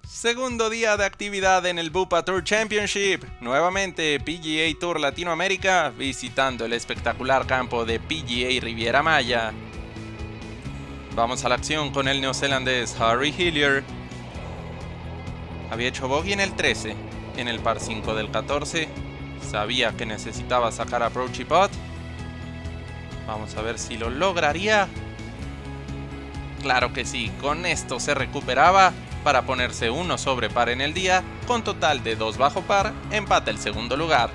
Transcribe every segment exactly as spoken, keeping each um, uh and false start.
Segundo día de actividad en el Bupa Tour Championship. Nuevamente P G A Tour Latinoamérica visitando el espectacular campo de P G A Riviera Maya. Vamos a la acción con el neozelandés Harry Hillier. Había hecho bogey en el trece, en el par cinco del catorce. Sabía que necesitaba sacar approach y putt. Vamos a ver si lo lograría. Claro que sí, con esto se recuperaba para ponerse uno sobre par en el día, con total de dos bajo par, empata el segundo lugar.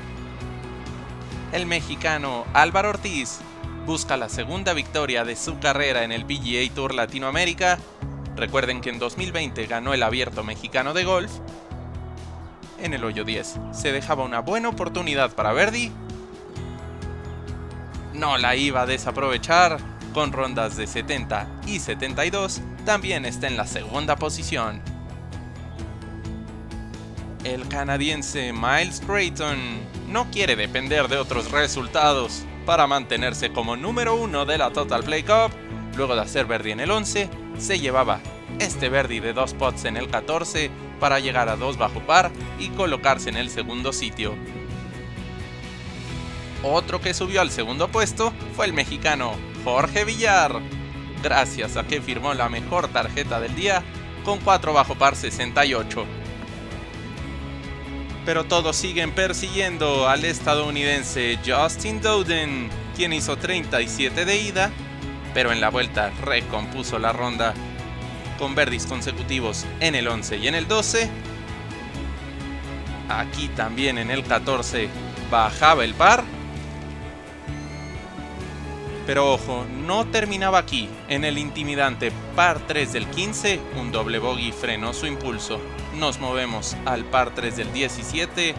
El mexicano Álvaro Ortiz busca la segunda victoria de su carrera en el P G A Tour Latinoamérica. Recuerden que en dos mil veinte ganó el Abierto Mexicano de Golf. En el hoyo diez se dejaba una buena oportunidad para birdie. No la iba a desaprovechar. Con rondas de setenta y setenta y dos, también está en la segunda posición. El canadiense Miles Creighton no quiere depender de otros resultados para mantenerse como número uno de la Total Play Cup. Luego de hacer birdie en el once, se llevaba este birdie de dos putts en el catorce para llegar a dos bajo par y colocarse en el segundo sitio. Otro que subió al segundo puesto fue el mexicano Jorge Villar, gracias a que firmó la mejor tarjeta del día con cuatro bajo par sesenta y ocho. Pero todos siguen persiguiendo al estadounidense Justin Dowden, quien hizo treinta y siete de ida, pero en la vuelta recompuso la ronda con birdies consecutivos en el once y en el doce. Aquí también en el catorce bajaba el par. Pero ojo, no terminaba aquí. En el intimidante par tres del quince, un doble bogey frenó su impulso. Nos movemos al par tres del diecisiete,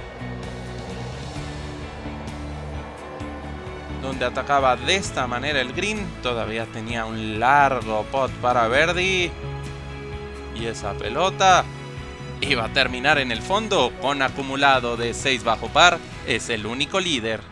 donde atacaba de esta manera el green. Todavía tenía un largo putt para birdie. Y esa pelota iba a terminar en el fondo con acumulado de seis bajo par. Es el único líder.